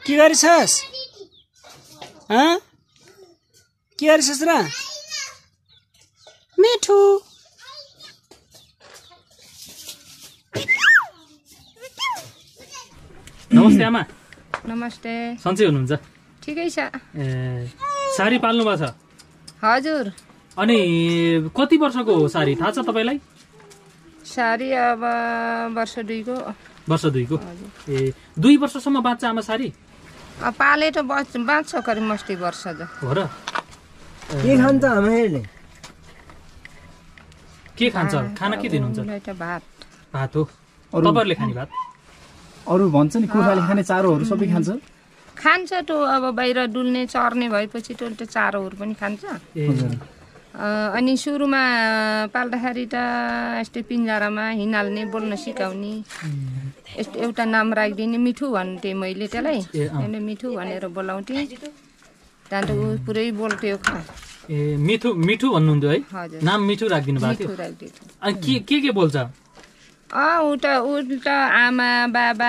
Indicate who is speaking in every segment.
Speaker 1: के गरिछस् के गरिछस् र मिठु
Speaker 2: नमस्ते आमा
Speaker 3: नमस्ते
Speaker 2: सन्चै हुनुहुन्छ
Speaker 3: ठिकै छ
Speaker 2: सारी पाल्नु भएको छ
Speaker 3: हजुर
Speaker 2: अनि कति वर्षको हो सारी थाहा छ तपाईलाई
Speaker 3: सारी अब वर्ष 2 को
Speaker 2: वर्ष 2 को ए 2 वर्षसम्म बाँच्छ आमा सारी
Speaker 3: पाले त बाँच्छ करि मस्ती वर्ष ज
Speaker 2: हो र
Speaker 1: के खान्छ हामीहरूले
Speaker 2: के खान्छ खाना के दिनुहुन्छ
Speaker 3: भात
Speaker 2: भात हो तपाईहरुले खाने भात
Speaker 4: अरु भन्छ नि कुखुराले खाने चारोहरु सबै
Speaker 3: खान्छ त अब बाहिर डुल्ने चर्ने भएपछि त चारोहरु पनि खान्छ अनि सुरुमा पाल्दाखेरि त यस्तै पिञ्जरामा हिँडाल्ने बोल्न सिकाउने यस्तो एउटा नाम राखिदिने मिठु भन्थे मैले त्यसलाई अनि मिठु भनेर बोलाउँथे त्यहाँदेखि ऊ पुरै बोल्थ्यो
Speaker 2: ए मिठु मिठु भन्नुहुन्थ्यो है नाम मिठु राखिदिनु भएको थियो अनि के बोल्छ
Speaker 3: उल्टा आमा बाबा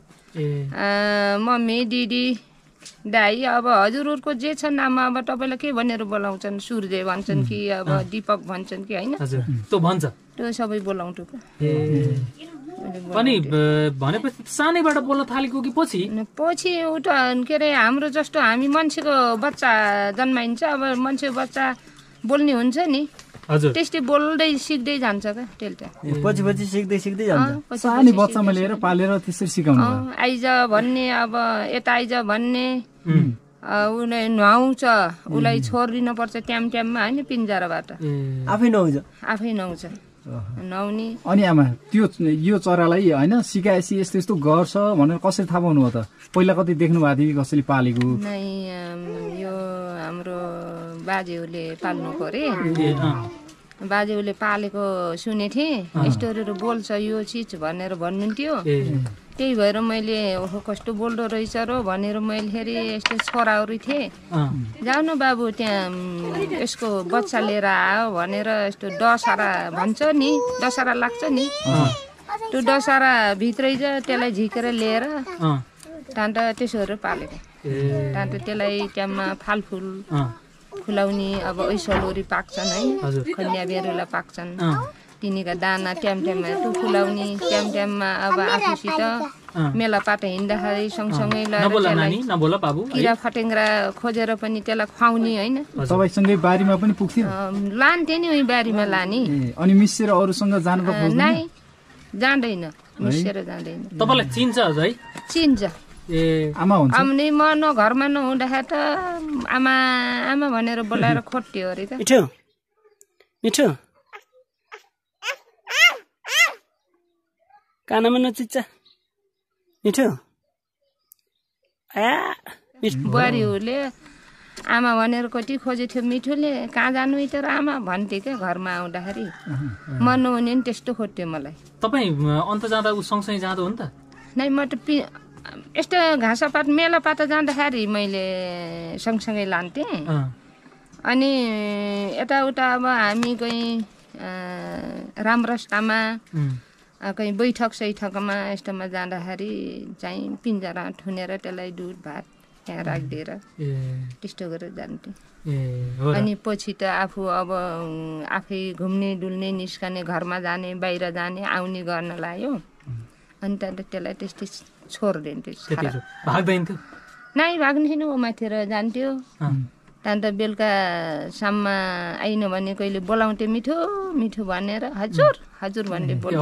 Speaker 3: मम्मी दिदी दाई अब हजुरहरुको जे छ नाम अब तपाईलाई के भनेर बोलाउँछन् सूर्य भन्छन् कि अब दीपक भन्छन् कि हैन
Speaker 2: हजुर त्यो भन्छ
Speaker 3: त्यो सबै बोलाउँछु
Speaker 2: पनि भनेपछि सानैबाट बोल्न थालेको कि पछि
Speaker 3: उता के रे हाम्रो जस्तो हामी मान्छेको बच्चा जन्माइन्छ अब मान्छेको बच्चा बोल्ने हुन्छ नि
Speaker 2: हजुर
Speaker 3: त्यस्तै बोल्दै सिक्दै जान्छ के त्यसले
Speaker 1: पछि सिक्दै जान्छ
Speaker 4: सानै बच्चामा लिएर पालेर त्यसरी सिकाउनु
Speaker 3: आइज भन्ने अब यता आइज भन्ने उले नुहाउँछ उलाई छोड्दिनु पर्छ ट्याममा हैन पिञ्जराबाट
Speaker 1: आफै
Speaker 3: नुहाउँछ नुहाउने
Speaker 4: अनि आमा त्यो यो चरालाई हैन सिकाएसी यस्तो यस्तो गर्छ भनेर कसरी थाहा पाउनु हो त पहिला कतै देख्नु भएको थियो कसैले पालेको
Speaker 3: नै यो हाम्रो बाजेहरूले पाल्नु पर्यो बाजेहरूले पालेको सुनेथे स्टोरीहरु बोल्छ यो चीज भनेर भन्नुहुन्थ्यो त्यही भएर मैले ओहो कस्तो बोल्दो रहेछ र भनेर मैले फेरि यस्तो छोराहरु थिए जाऊ न बाबु त्यहाँ यसको बच्चा लिएर आयो भनेर यस्तो दशहरा भन्छ नि दशहरा लाग्छ नि त्यो दशहरा भित्रै जा त्यसलाई झिकेर लिएर तान्त त्यसोहरु पालेको तान्त त्यसलाई ट्याममा फलफुल खुलाउने अब ऐसलोरी पाक्छन् है कन्या बेरुला पाक्छन् तिनीका दाना ट्याममा टु खुलाउने ट्याममा अब आफूसित मेलापात हिँड्दाखेरि सँगसँगै किरा फटेङ्ग्रा खोजेर पनि त्यसलाई खुवाउने हैन
Speaker 4: सबैसँगै बारीमा पनि पुग्थ्यो
Speaker 3: लान्थे नि उही बारीमा लाने
Speaker 4: अनि मिसेर अरूसँग जान त
Speaker 3: नै जाँदैन मिसेर जाँदैन
Speaker 2: तपाईलाई चिन्छ है
Speaker 3: चिन्छ
Speaker 4: आमा हुन्छ
Speaker 3: अनि म न घरमा नहुँदाखेरि त आमा भनेर बोलाएर खोट्यो अरे त
Speaker 1: मिठु कानमा नचिच्चा मिठु
Speaker 3: बुहारीहरूले आमा भनेर कति खोजेथ्यो मिठुले कहाँ जानु त आमा भन्थे क्या घरमा आउँदाखेरि म नहुने नि त्यस्तो खोज्थ्यो मलाई
Speaker 2: तपाई अन्त जाँदा उ सँगसँगै जाँदो हो नि त
Speaker 3: नै म त यस्तो घाँसपात मेलापात जाँदाखेरि मैले सँगसँगै लान्थे अनि यताउता अब हामी कहीँ रामरस्तामा कहीँ बैठक सैठकमा यस्तोमा जाँदाखेरि चाहिँ पिञ्जरा थुनेर त्यसलाई दुध भात त्यहाँ राखिदिएर त्यस्तो गरेर जान्थेँ अनि पछि त आफू अब आफै घुम्ने डुल्ने निस्कने घरमा जाने बाहिर जाने आउने गर्न लाग्यो अनि त्यहाँदेखि त्यसलाई त्यस्तै छोडिदिन्थ्यो नै भाग्ने थिएन ऊ माथिर जान्थ्यो त्यहाँदेखि बेलुका शाममा आइन भने कहिले बोलाउँथ्यो मिठो मिठो भनेर हजुर हजुर भन्दै बोल्थ्यो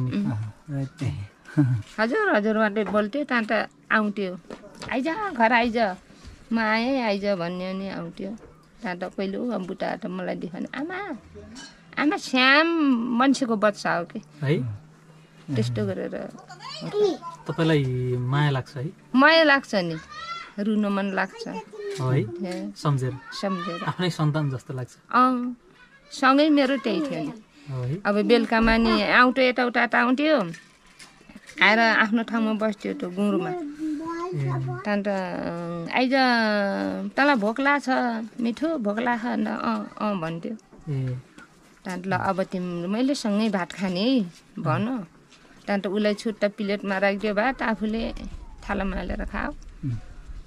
Speaker 3: हजुर हजुर भन्दै बोल्थ्यो त्यहाँदेखि आउँथ्यो आइज घर आइज म आएँ आइज भन्ने अनि आउँथ्यो त्यहाँदेखि कहिले ऊ बुटा त मलाई देखाउने आमा आमा श्याम मान्छेको बच्चा हो कि त्यस्तो गरेर
Speaker 2: तपाईलाई माया लाग्छ है
Speaker 3: माया लाग्छ नि रुन मन लाग्छ
Speaker 2: है सम्झेर आफ्नै सन्तान जस्तो लाग्छ
Speaker 3: सँगै मेरो त्यही थियो नि अब बेलुकामा नि आउँथ्यो यताउता आउँथ्यो आएर आफ्नो ठाउँमा बस्थ्यो त्यो गुरुमा त्यहाँदेखि आइज तँलाई भोक लाग्छ मिठो भोक लाग्छ भन्थ्यो त्यहाँदेखि ल अब तिम्रो मैले सँगै भात खाने है भन त्यहाँदेखि उसलाई छुट्टा प्लेटमा राखिदियो भात आफूले थालामा हालेर खाऊ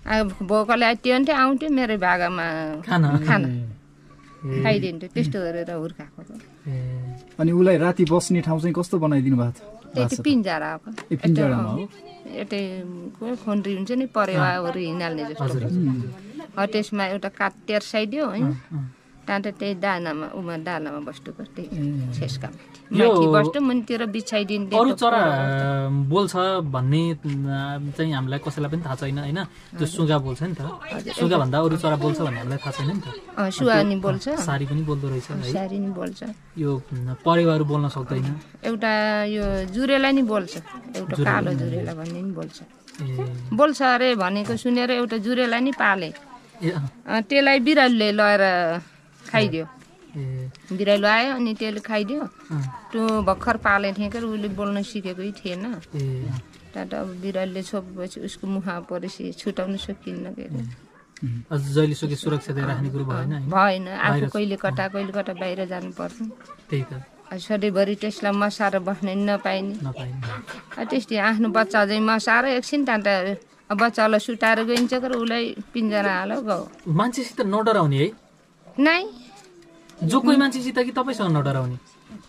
Speaker 3: भोकले त्यो आउँथ्यो मेरो भागामा खाना खाइदिन्थ्यो त्यस्तो गरेर हुर्काएको।
Speaker 4: अनि उसलाई राति बस्ने ठाउँ चाहिँ कस्तो बनाइदिनु भएको थियो?
Speaker 3: त्यति पिन्जरा यतै खन्ड्री हुन्छ नि परेवाहरू हिँडाल्ने जस्तो त्यसमा एउटा काठ तेर्साइदियो होइन त्यहाँदेखि त्यही दानामा डालामा बस्नुको त्यही छेस्का माथि बस्नु मुनितिर बिछाइदिन्थ्यो।
Speaker 2: अरू चरा बोल्छ भन्ने चाहिँ हामीलाई कसैलाई पनि थाहा छैन होइन, त्यो सुगा बोल्छ नि त, सुगा भन्दा अरू चरा बोल्छ भन्ने हामीलाई थाहा छैन नि त।
Speaker 3: सुगा नि बोल्छ,
Speaker 2: सारी पनि बोल्दो रहेछ,
Speaker 3: सारी नि बोल्छ,
Speaker 2: यो परेवाहरू बोल्न सक्दैन।
Speaker 3: एउटा यो जुरेला नि बोल्छ, एउटा कालो जुरेला भन्ने नि बोल्छ, बोल्छ अरे भनेको सुनेर एउटा जुरेला नि पाले, त्यसलाई बिरालोले लगेर खाइदियो, बिरालो आयो अनि त्यसले खाइदियो। त्यो भर्खर पाले थिएँ कि उसले बोल्न सिकेकै थिएन, त्यहाँबाट अब बिरालोले छोपेपछि उसको मुखमा परेपछि छुटाउन सकिन्न के अरे,
Speaker 2: जहिले सुकै सुरक्षा दिएर राख्ने कुरो
Speaker 3: भएन, आफू कहिले कता बाहिर जानु पर्छ,
Speaker 2: त्यही त
Speaker 3: सधैँभरि त्यसलाई मसाएर बस्न नपाइने, त्यस्तै आफ्नो बच्चा चाहिँ मसाएर एकछिन त्यहाँबाट बच्चालाई सुताएर गइन्छ कि उसलाई पिन्जरा हाल्यो गयो।
Speaker 2: मान्छेसित नडराउने है?
Speaker 3: नै,
Speaker 2: जो कोही मान्छेसित कि तपाईँसँग नडराउने?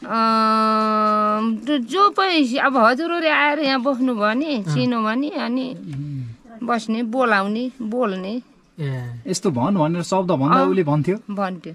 Speaker 3: जो पनि अब हजुरहरूले आएर यहाँ बस्नु भयो नि, चिनो भने अनि बस्ने, बोलाउने, बोल्ने।
Speaker 4: यस्तो भनेर शब्द भन्दा उसले भन्थ्यो?
Speaker 3: भन्थ्यो।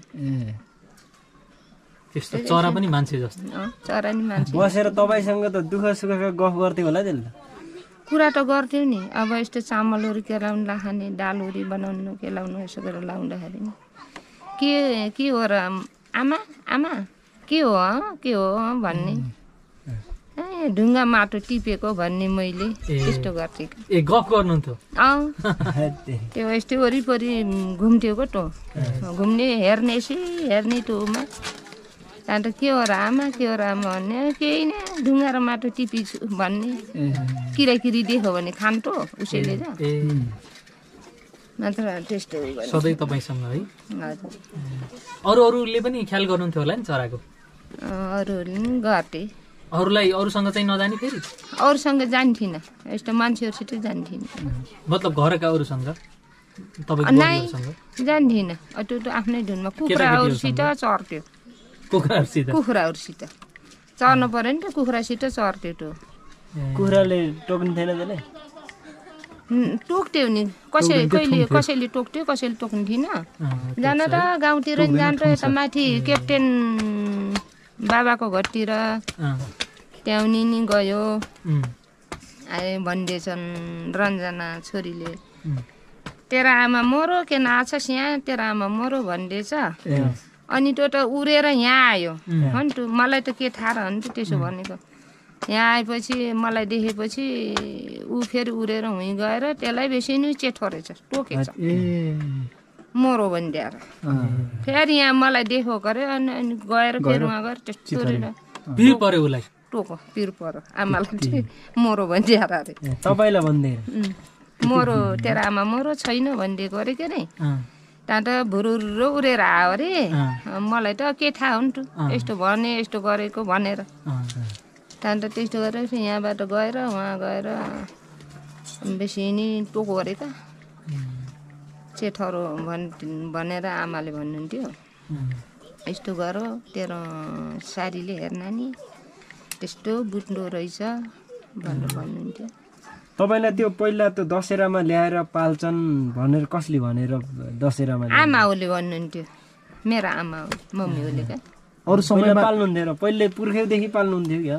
Speaker 2: त्यस्तो चरा पनि मान्छे जस्तो?
Speaker 3: चरा नि मान्छे।
Speaker 1: बसेर तपाईँसँग त दुःख सुखका गफ गर्थ्यो होला त्यसले?
Speaker 3: कुरा त गर्थ्यो नि, अब यस्तो चामलहरू केलाउनु लाखाने, दालहरू बनाउनु केलाउनु यसो गरेर लाउँदाखेरि नि के हो र आमा आमा के हो भन्ने, ढुङ्गा माटो टिपेको भन्ने मैले त्यस्तो गर्थेँ।
Speaker 2: गफ गर्नुहुन्थ्यो?
Speaker 3: त्यो यस्तै वरिपरि घुम्थ्यो को टो, घुम्ने हेर्ने टोमा, त्यहाँदेखि के हो र आमा भन्ने, केही नै ढुङ्गा र माटो टिपिछु भन्ने, किराकिरी देख्यो भने खान्थ्यो उसैले मात्र त्यस्तो
Speaker 2: सधैँ तपाईँसँग है?
Speaker 3: हजुर।
Speaker 2: अरूले पनि ख्याल गर्नुहुन्थ्यो होला नि चराको?
Speaker 3: अरूहरूले पनि गर्थे।
Speaker 2: अरूसँग चाहिँ नजाने फेरि?
Speaker 3: अरूसँग जान्थिनँ, यस्तो मान्छेहरूसित जान्थिनँ।
Speaker 2: मतलब घरका अरूसँग?
Speaker 3: नै जान्थिनँ, त्यो आफ्नै धुनमा कुखुराहरूसित चर्थ्यो। कुखुराहरूसित चर्नु पर्यो नि त, कुखुरासित चर्थ्यो। त्यो
Speaker 1: कुखुराले टोक्ने थिएन त्यसले?
Speaker 3: टोक्थ्यो नि, कसैले टोक्थ्यो, कसैले टोक्ने थिएन। जान त गाउँतिर नि जान्थ्यो, यता माथि क्याप्टेन बाबाको घरतिर त्याउनी नि गयो, आए भन्दैछन् रञ्जना छोरीले, तेरा आमा मरो के नाछस् यहाँ, तेरा आमा मरो भन्दैछ। अनि त्यो त उडेर यहाँ आयो भन्थ्यो, मलाई त के थाहा रहन्थ्यो त्यसो भनेको। यहाँ आएपछि मलाई देखेपछि ऊ फेरि उडेर हुँ गएर त्यसलाई बेसी नै चेठो रहेछ, टोकेछ, मरो भनिदिएर फेरि यहाँ मलाई देखो गऱ्यो। अनि गएर फेरि उहाँ गएर त्यस्तो
Speaker 2: पिर पर्यो उसलाई,
Speaker 3: टोको पिर पर्यो आमालाई चाहिँ मरो भनिदिएर अरे।
Speaker 1: तपाईँलाई भन्दै
Speaker 3: मरो तेरा आमा मरो छैन भनिदिएको अरे के अरे, त्यहाँ त भुरुरो उडेर आयो अरे। मलाई त के थाहा हुन्थ्यो यस्तो भने यस्तो गरेको भनेर। त्यहाँदेखि त त्यस्तो गरेर यहाँबाट गएर उहाँ गएर बेसी नै टोको गरेका चेठरो भनेर आमाले भन्नुहुन्थ्यो, यस्तो गर तेरो सारीले हेर्न नि त्यस्तो बुट्दो रहेछ भनेर भन्नुहुन्थ्यो।
Speaker 1: तपाईँलाई त्यो पहिला त्यो दशहरामा ल्याएर पाल्छन् भनेर कसले भनेर दशहरामा?
Speaker 3: आमाले भन्नुहुन्थ्यो, मेरो आमा हो, मम्मीले क्या।
Speaker 1: अरू समयमा पाल्नुहुन्थ्यो र पहिले पुर्खौँदेखि पाल्नुहुन्थ्यो क्या?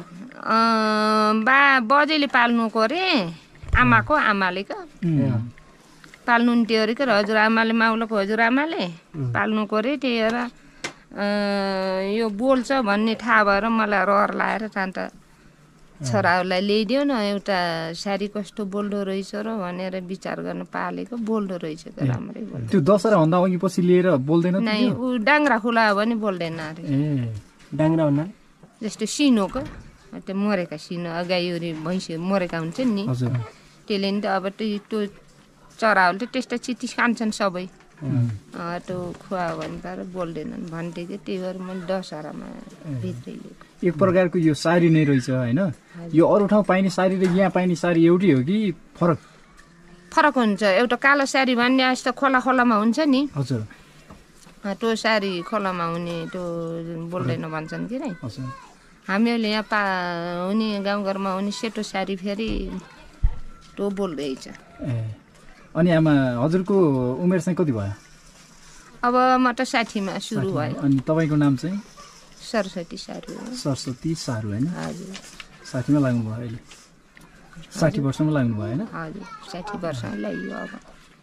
Speaker 3: बजेले पाल्नुको अरे, आमाको आमाले क्या पाल्नुहुन्थ्यो अरे क्या। हजुरआमाले माउलाको हजुरआमाले पाल्नुको अरे, त्यही भएर यो बोल्छ भन्ने थाहा भएर मलाई रहर लाएर त्यहाँबाट छोराहरूलाई ल्याइदियो न, एउटा सारी कस्तो बोल्दो रहेछ र भनेर विचार गर्न पालेको, बोल्दो रहेछ त राम्रै बोल्छ।
Speaker 4: त्यो दशहरा भन्दा अघि पछि लिएर बोल्दैन?
Speaker 3: नै, ऊ डाङ्ग्रा खुला हो भने बोल्दैन अरे।
Speaker 1: डाङ्ग्रा भन्दा
Speaker 3: जस्तो सिनोको त्यो मरेका सिनो गाईहरू भैँसी मरेका हुन्छन् नि, त्यसले नि त अब त्यो चराहरूले त त्यस्तो चित्ती खान्छन् सबै, त्यो खुवा भने तर बोल्दैनन् भन्थे कि, त्यही भएर मैले दशहरामा भित्रै लिएको।
Speaker 4: एक प्रकारको यो सारी नै रहेछ होइन? यो अरू ठाउँ पाइने सारी र यहाँ पाइने सारी एउटै हो कि फरक?
Speaker 3: फरक हुन्छ। एउटा कालो सारी भन्ने यस्तो खोला खोलामा हुन्छ नि,
Speaker 4: हजुर
Speaker 3: त्यो सारी खोलामा हुने त्यो बोल्दैन भन्छन् कि नै।
Speaker 4: हजुर
Speaker 3: हामीहरूले यहाँ हुने गाउँघरमा हुने सेतो सारी फेरि त्यो बोल्दैछ।
Speaker 4: अनि आमा हजुरको उमेर चाहिँ कति भयो?
Speaker 3: अब म त 60मा सुरु भयो।
Speaker 4: अनि तपाईँको नाम चाहिँ?
Speaker 3: सरस्वती सारू।
Speaker 4: सरस्वती सारू होइन?
Speaker 3: हजुर
Speaker 4: 60मा लाग्नुभयो अहिले? 60 वर्षमा लाग्नुभयो होइन?
Speaker 3: हजुर 60 वर्षमा ल्याइयो अब।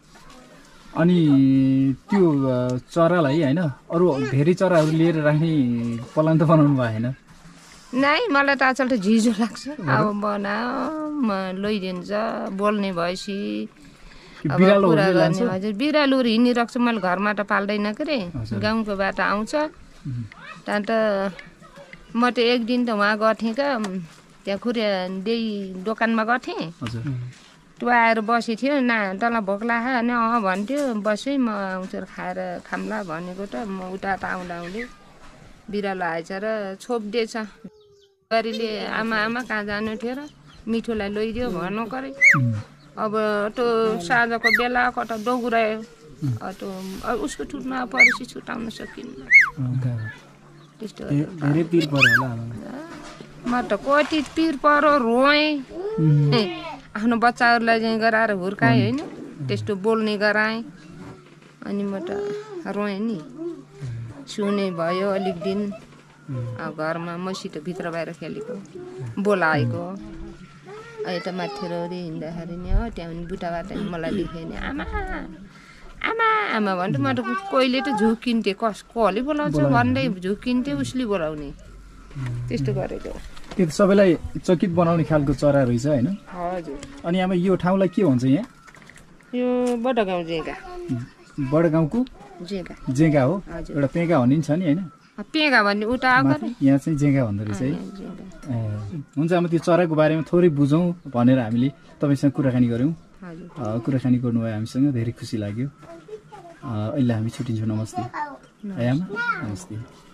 Speaker 4: अनि त्यो चरालाई होइन अरू धेरै चराहरू लिएर राख्ने प्लान त बनाउनु भयो होइन?
Speaker 3: नै, मलाई त अचेल त झिझो लाग्छ। अब बनाऊ लैदिन्छ बोल्ने भएपछि कुरा गर्ने। हजुर बिरालोहरू हिँडिरहेको छ, मैले घरमा त पाल्दैन के रे, गाउँको बाटो आउँछ। त्यहाँदेखि त म त एक दिन त वहाँ गर्थेँ क्या, त्यहाँ खुरियादेही दोकानमा गर्थेँ। त्यो आएर बसेको थियो, तँलाई भोक लाग्यो अनि भन्थ्यो, बसेँ म आउँछ खाएर खाम्ला भनेको त म उता आउँदा आउँदै बिरालो आएछ र छोपिदिएछ। बुहारीले आमा कहाँ जानु थियो र मिठोलाई लैदियो भन्नु पऱ्यो। अब त्यो साँझको बेला कता दौरायो, त्यो उसको ठुटमा परेपछि छुटाउन सकिन्न। त्यस्तो
Speaker 1: धेरै पिर पर्यो होला।
Speaker 3: म त कति पिर परो, रोएँ। आफ्नो बच्चाहरूलाई चाहिँ गराएर हुर्काएँ होइन, त्यस्तो बोल्ने गराएँ। अनि म त रोएँ नि, सुने भयो अलिक दिन। घरमा मसित भित्र बाहिर खेलेको बोलाएको। अहिले त माथि रौरी हिँड्दाखेरि नि हो, त्यहाँ पनि बुढाबाट मलाई देखेँ नि आमा आमा आमा भन्थ्यो। म त कहिले त झुकिन्थेँ, कसले बोलाउँछ भन्दै झुकिन्थेँ, उसले बोलाउने। त्यस्तो गरेको।
Speaker 4: त्यो त सबैलाई चकित बनाउने खालको चरा रहेछ होइन?
Speaker 3: हजुर।
Speaker 4: अनि आमा यो ठाउँलाई के भन्छ यहाँ?
Speaker 3: यो बडगाउँ जेगा।
Speaker 4: बडगाउँको
Speaker 3: जेगा
Speaker 4: जेगा हो? एउटा पेगा भन्ने छ नि होइन?
Speaker 3: पेगा भन्ने उता
Speaker 4: यहाँ चाहिँ जेगा भन्दो रहेछ है। हुन्छ आमा त्यो चराको बारेमा थोरै बुझौँ भनेर हामीले तपाईँसँग कुराकानी गऱ्यौँ। कुराकानी गर्नुभयो हामीसँग, धेरै खुसी लाग्यो। अहिले हामी छुट्टिन्छौँ। नमस्ते है आमा। नमस्ते।